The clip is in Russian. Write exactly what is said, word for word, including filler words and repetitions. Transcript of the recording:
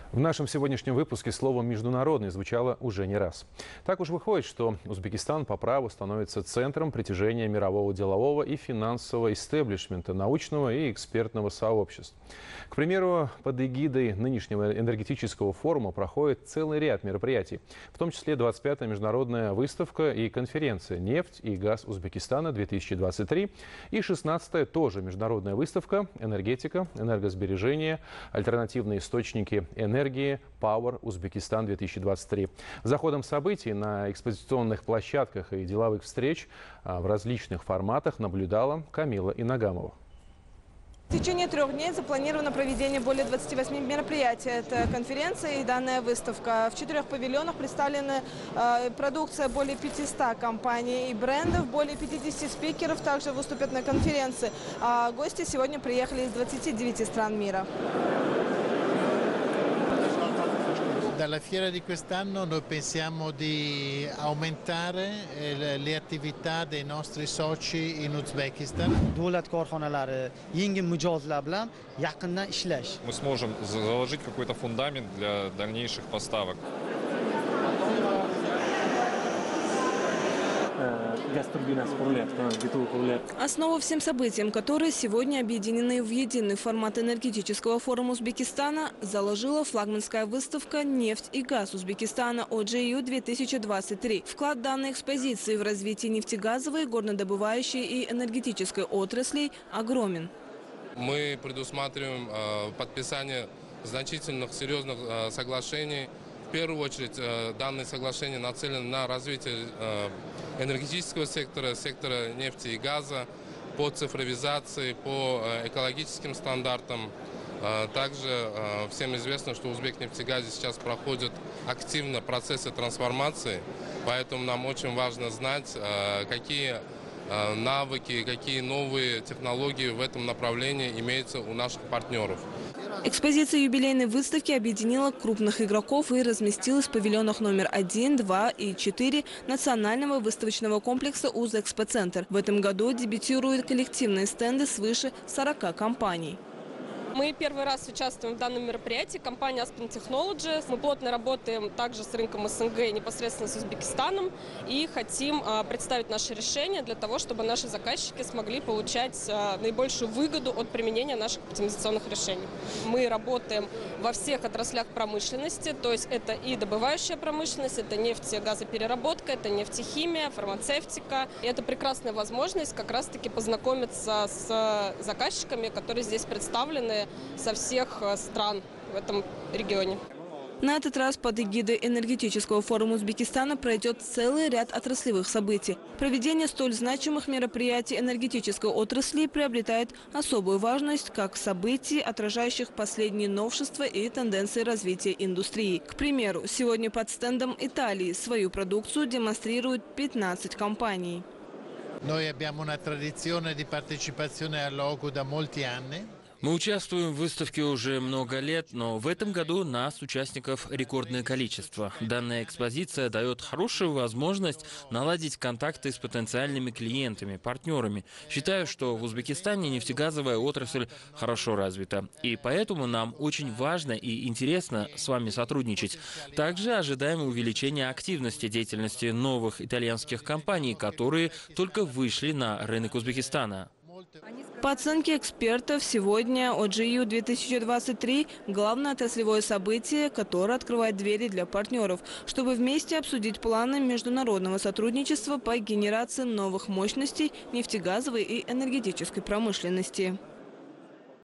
В нашем сегодняшнем выпуске слово «международный» звучало уже не раз. Так уж выходит, что Узбекистан по праву становится центром притяжения мирового делового и финансового истеблишмента, научного и экспертного сообществ. К примеру, под эгидой нынешнего энергетического форума проходит целый ряд мероприятий, в том числе двадцать пятая международная выставка и конференция «Нефть и газ Узбекистана-две тысячи двадцать три» и шестнадцатая тоже международная выставка «Энергетика, энергосбережение, альтернативные источники энергии». Энергии Power Узбекистан-две тысячи двадцать три. За ходом событий на экспозиционных площадках и деловых встреч в различных форматах наблюдала Камила Инагамова. В течение трех дней запланировано проведение более двадцати восьми мероприятий. Это конференция и данная выставка. В четырех павильонах представлена э, продукция более пятисот компаний и брендов. Более пятидесяти спикеров также выступят на конференции. А gosти сегодня приехали из двадцати девяти стран мира. Dalla fiera di quest'anno noi pensiamo di aumentare le attività dei nostri soci in Uzbekistan. Davlat korxonalari yengil mijozlar bilan yaqindan ishlash. Мы сможем заложить какой-то фундамент для дальнейших поставок. Основу всем событиям, которые сегодня объединены в единый формат энергетического форума Узбекистана, заложила флагманская выставка «Нефть и газ Узбекистана о джей ю две тысячи двадцать три». Вклад данной экспозиции в развитие нефтегазовой, горнодобывающей и энергетической отраслей огромен. Мы предусматриваем э, подписание значительных, серьезных э, соглашений. В первую очередь, данное соглашение нацелено на развитие энергетического сектора, сектора нефти и газа, по цифровизации, по экологическим стандартам. Также всем известно, что Узбекнефтегазе сейчас проходят активно процессы трансформации, поэтому нам очень важно знать, какие навыки, какие новые технологии в этом направлении имеются у наших партнеров. Экспозиция юбилейной выставки объединила крупных игроков и разместилась в павильонах номер один, два и четыре национального выставочного комплекса «Узэкспоцентр». В этом году дебютируют коллективные стенды свыше сорока компаний. Мы первый раз участвуем в данном мероприятии. Компания Aspen Technologies. Мы плотно работаем также с рынком СНГ и непосредственно с Узбекистаном. И хотим а, представить наши решения для того, чтобы наши заказчики смогли получать а, наибольшую выгоду от применения наших оптимизационных решений. Мы работаем во всех отраслях промышленности. То есть это и добывающая промышленность, это нефть и газопереработка, это нефтехимия, фармацевтика. И это прекрасная возможность как раз-таки познакомиться с заказчиками, которые здесь представлены со всех стран в этом регионе. На этот раз под эгидой энергетического форума Узбекистана пройдет целый ряд отраслевых событий. Проведение столь значимых мероприятий энергетической отрасли приобретает особую важность как событий, отражающих последние новшества и тенденции развития индустрии. К примеру, сегодня под стендом Италии свою продукцию демонстрируют пятнадцать компаний. Noi abbiamo una tradizione di partecipazione all'O C U da molti anni. Мы участвуем в выставке уже много лет, но в этом году нас, участников, рекордное количество. Данная экспозиция дает хорошую возможность наладить контакты с потенциальными клиентами, партнерами. Считаю, что в Узбекистане нефтегазовая отрасль хорошо развита. И поэтому нам очень важно и интересно с вами сотрудничать. Также ожидаем увеличения активности деятельности новых итальянских компаний, которые только вышли на рынок Узбекистана. По оценке экспертов, сегодня о джей ю две тысячи двадцать три – главное отраслевое событие, которое открывает двери для партнеров, чтобы вместе обсудить планы международного сотрудничества по генерации новых мощностей нефтегазовой и энергетической промышленности.